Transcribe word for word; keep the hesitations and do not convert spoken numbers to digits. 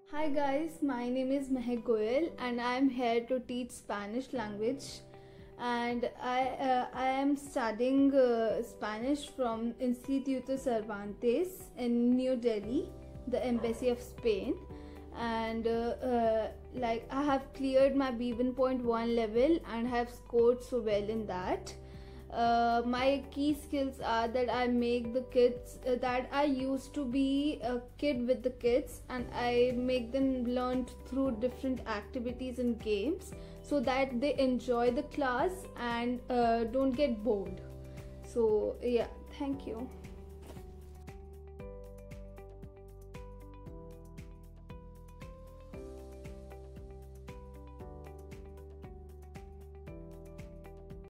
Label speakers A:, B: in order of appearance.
A: Hi guys, my name is Mehak G and I am here to teach Spanish language, and I uh, I am studying uh, Spanish from Instituto Cervantes in New Delhi, the Embassy of Spain. And uh, uh, like I have cleared my B one point one level and have scored so well in that. Uh, my key skills are that I make the kids uh, that I used to be a kid with the kids, and I make them learn through different activities and games so that they enjoy the class and uh, don't get bored. So yeah, thank you.